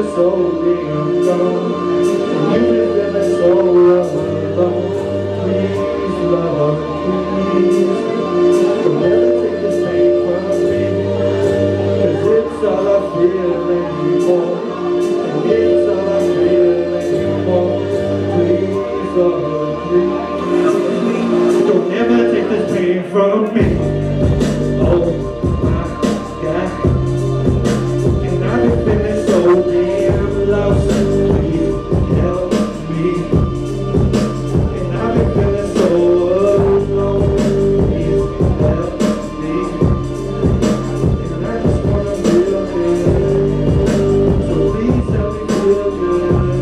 so damn gone, and you been feeling so alone. Please, love, please, don't ever take this pain from me, 'cause it's all I feel anymore, and it's all I feel anymore. Please, love, please, don't ever take this pain from me. Oh my God, and I've been feeling so damn lost. Please help me, and I've been feeling so alone. Please help me, and I just wanna feel good. So please help me feel good.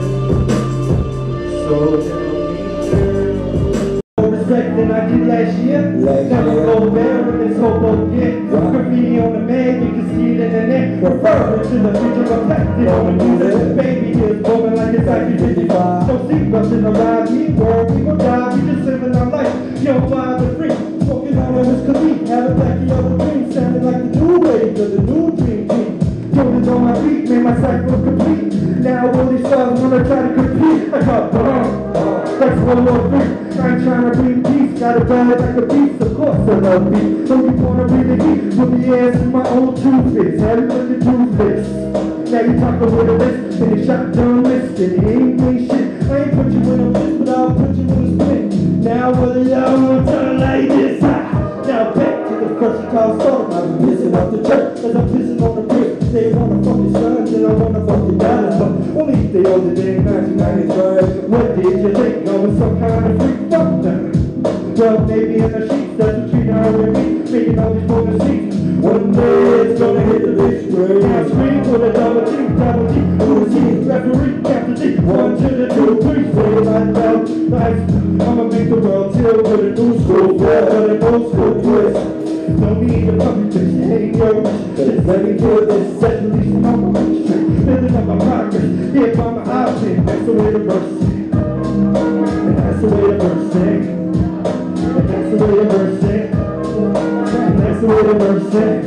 So help me, girl. More respect than I did last year. Never go there with this hobo get. Graffiti on the man, you can see it in the net. Referring to the future reflected on the music. Baby is moving like it's 1955. Don't see rushing around me, world, we gon' die. We just living our life, young, wild and free. Smoking on this Khalid, having back the other dream, sounding like the new wave of the new dream team. Jordans on my feet, made my cycle complete. Now all these stars wanna try to compete. I got that's World War III. I ain't trying to bring peace, got a bad like a beast, of course I love beat. Don't you wanna read the heat with the ass in my old toothpaste? How you looking toothless? Now you talking with a list, and you shotgun list, and you ain't doing shit. I ain't put you in a list, but I'll put you in a split. Now what y'all want to like this? Now back to the first call started. I've been pissing off the church, as I'm pissing on the brick. They wanna fuck your sons, and I wanna fuck your daughters. But only if they older than 1993. What did you think? I was some kind of freak? Fuck them. Well, maybe in the sheets, that's what you know with me. Making all these broken seats. One day it's gonna hit the big screen. Now scream with a double T. Who's he? Referee, Captain D. 1 to the 2, 3, say it like that. Nice. I'ma make the world chill with a new school flair, with an old school twist. Don't need a puppy bitch, you ain't your bitch. Just let me kill this set, at least I'm on my street. Building up my progress, here by my option. That's the way the verse is. And that's the way the verse is. And that's the way the verse is. And that's the way the verse is.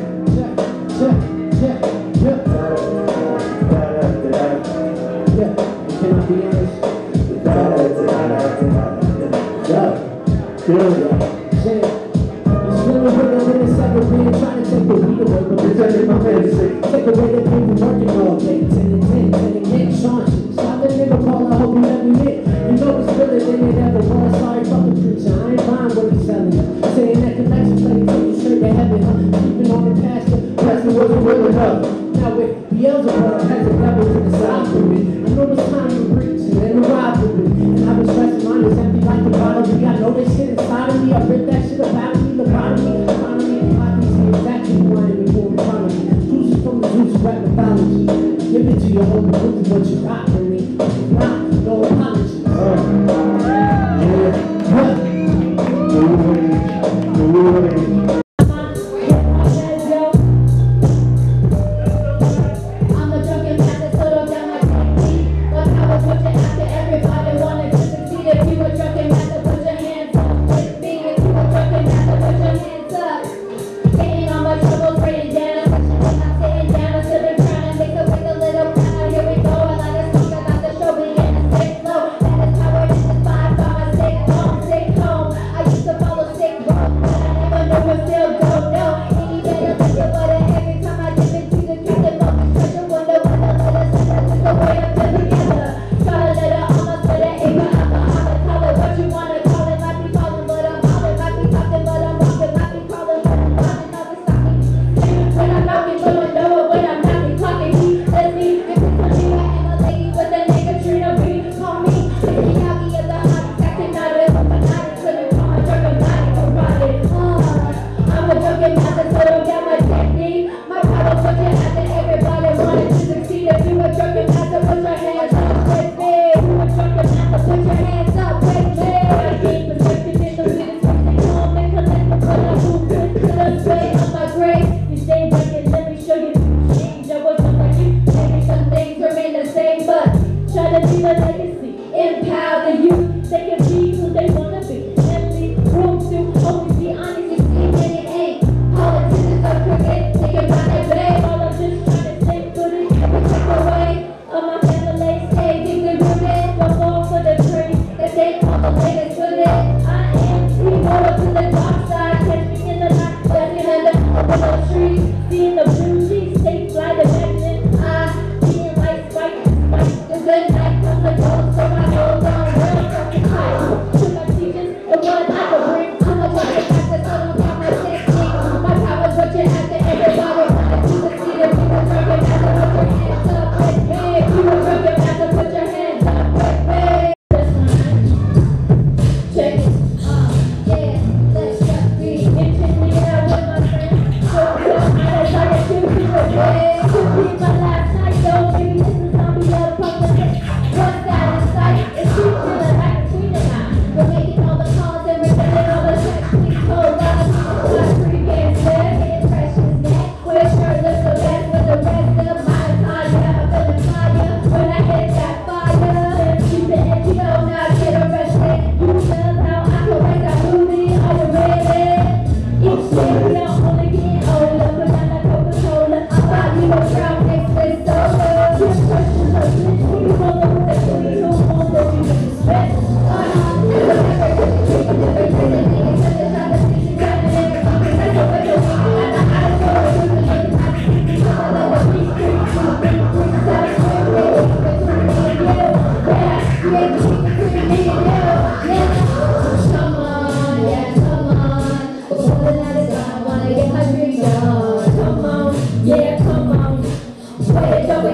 Can I be honest? Trying to take the weed away, but protecting my fantasy. Take away the people working all day. 10 and 10, 10 again, Sean. Stop the nigga call, I hope you let me hit. You know it's really than it ever was. Sorry, fuck the preacher, I ain't buying what he's selling. Saying that connection, let me take you straight to heaven. Keeping on the pastor, pastor wasn't real enough. Now with Beelzebub has a devil to the side for me. I know it's time to reach and arrive with me. And I've been stressing mine is empty like the bottle. I know this shit inside of me. I read that shit about me, the bottom of me. Exactly who I am before the economy. Juices from the juice rap mythology. Give it to your own proof of what you got for me. Nah, no apologies.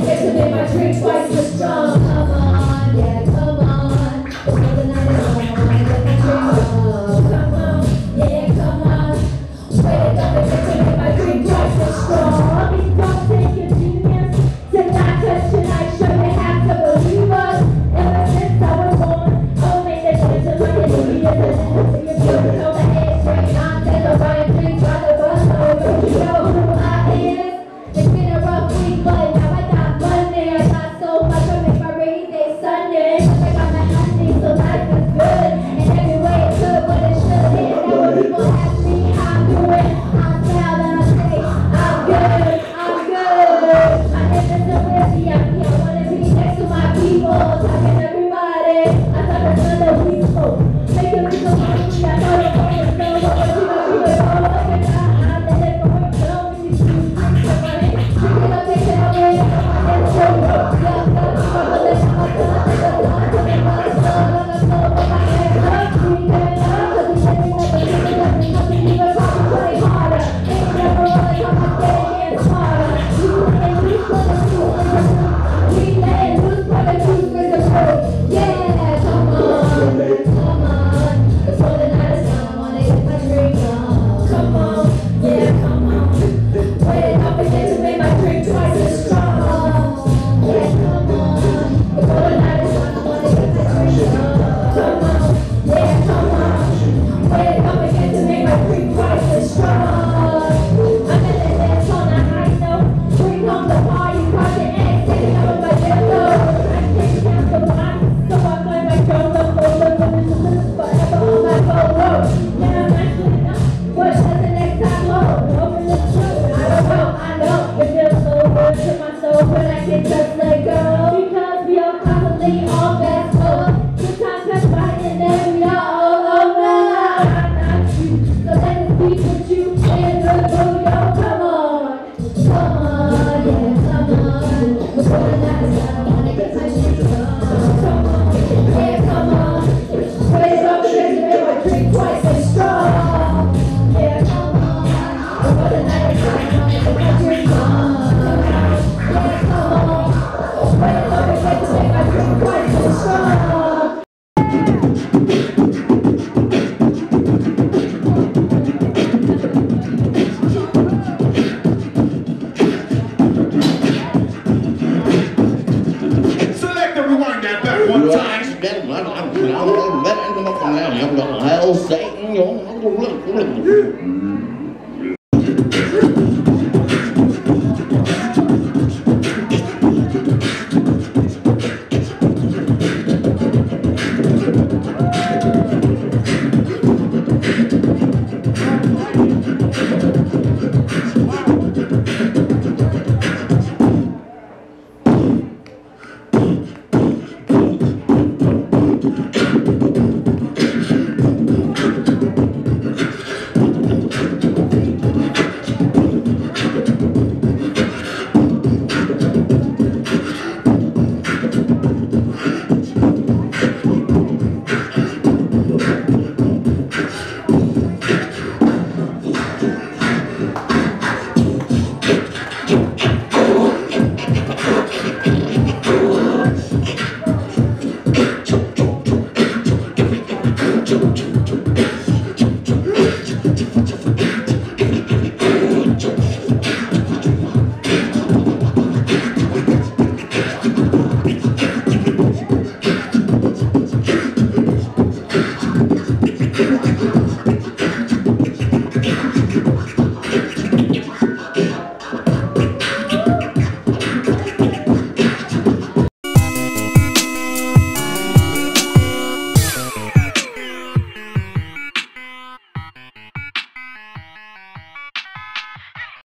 Satan,